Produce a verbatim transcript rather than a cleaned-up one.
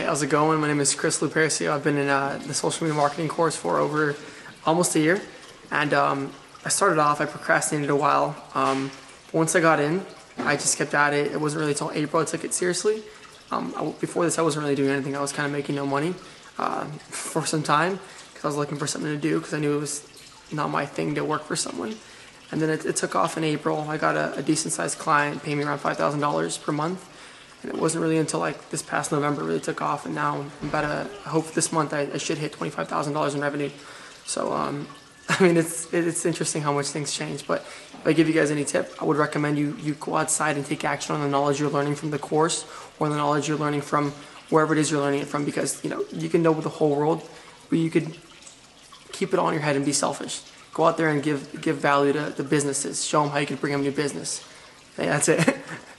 Hey, how's it going? My name is Chris Lupercio. I've been in uh, the social media marketing course for over almost a year. And um, I started off, I procrastinated a while. Um, once I got in, I just kept at it. It wasn't really until April I took it seriously. Um, I, before this, I wasn't really doing anything. I was kind of making no money uh, for some time because I was looking for something to do because I knew it was not my thing to work for someone. And then it, it took off in April. I got a, a decent sized client paying me around five thousand dollars per month. And it wasn't really until like this past November it really took off, and now I'm about to, I hope this month I, I should hit twenty-five thousand dollars in revenue. So, um, I mean, it's it's interesting how much things change, but if I give you guys any tip, I would recommend you, you go outside and take action on the knowledge you're learning from the course or the knowledge you're learning from wherever it is you're learning it from, because, you know, you can know the whole world, but you could keep it on your head and be selfish. Go out there and give, give value to the businesses. Show them how you can bring them new business. Hey, that's it.